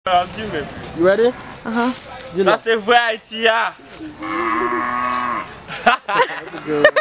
You ready? Ça c'est vrai Haïti. That's a good one.